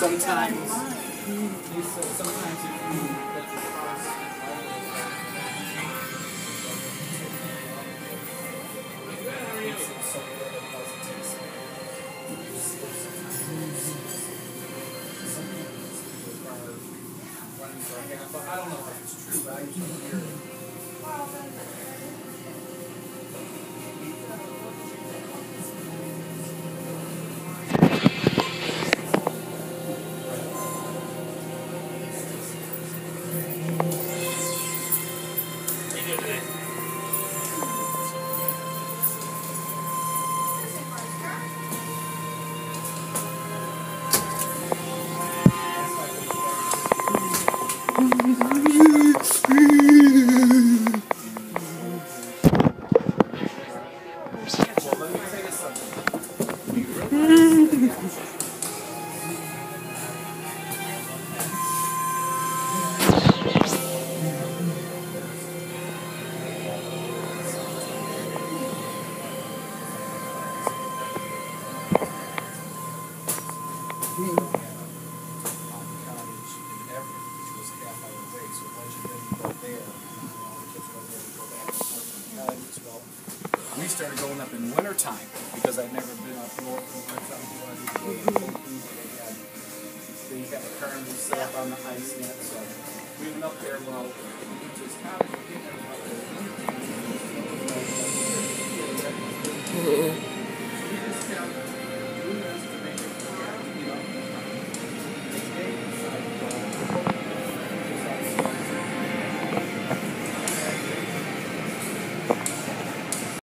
sometimes sometimes if you let your car sit it's so good it doesn't taste like some people just leave their car running for a half. I don't know if it's true, but I used to hear it. Well, let me tell you something. We started going up in wintertime because I'd never been up north in wintertime. They had a car and we set up on the ice net, so we went up there. Well, we just kind of